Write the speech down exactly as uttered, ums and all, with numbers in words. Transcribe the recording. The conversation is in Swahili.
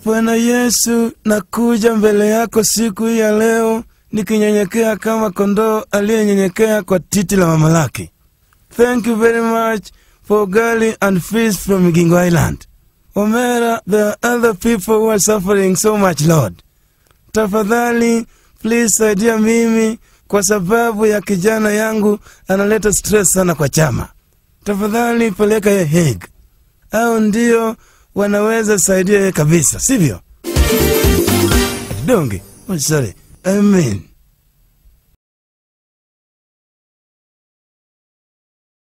Bwana Yesu, nakuja mbele yako siku hii ya leo nikinyenyekea kama kondoo aliyenyenyekea kwa titi la mama lake. Thank you very much for ugali and fish from Migingo Island. Omera, there are other people who are suffering so much, Lord. Tafadhali, please saidia mimi kwa sababu ya kijana yangu analeta stress sana kwa chama. Tafadhali peleka ye Hague. Au ndio wanaweza saidia ye kabisa, sivyo? Donge, oh sorry, amen.